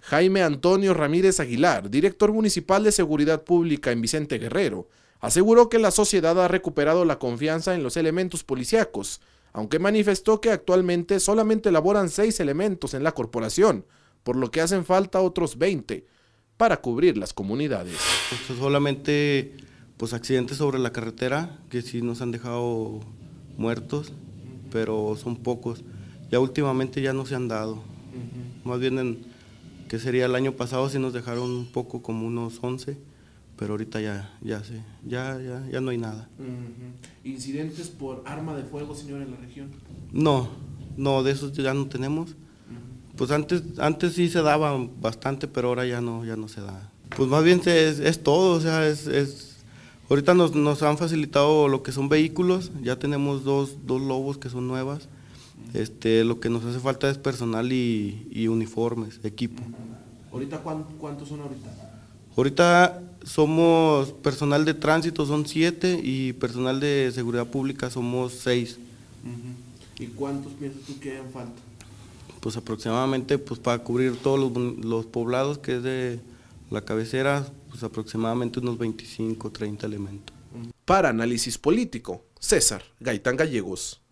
Jaime Antonio Ramírez Aguilar, director municipal de Seguridad Pública en Vicente Guerrero, aseguró que la sociedad ha recuperado la confianza en los elementos policíacos, aunque manifestó que actualmente solamente laboran 6 elementos en la corporación, por lo que hacen falta otros 20 para cubrir las comunidades. Pues solamente accidentes sobre la carretera, que sí nos han dejado muertos, pero son pocos. Ya últimamente ya no se han dado. Más bien que sería el año pasado sí nos dejaron un poco, como unos 11, pero ahorita ya no hay nada. ¿Incidentes por arma de fuego, señor, en la región? No, de esos ya no tenemos. Pues antes sí se daba bastante, pero ahora ya no se da. Pues más bien es todo, o sea, ahorita nos han facilitado lo que son vehículos, ya tenemos dos lobos que son nuevas. Lo que nos hace falta es personal y uniformes, equipo. ¿Ahorita cuántos son ahorita? Ahorita somos personal de tránsito, son 7, y personal de seguridad pública somos 6. ¿Y cuántos piensas tú que hayan falta? Pues aproximadamente, para cubrir todos los poblados que es de la cabecera, pues aproximadamente unos 25, 30 elementos. Para Análisis Político, César Gaitán Gallegos.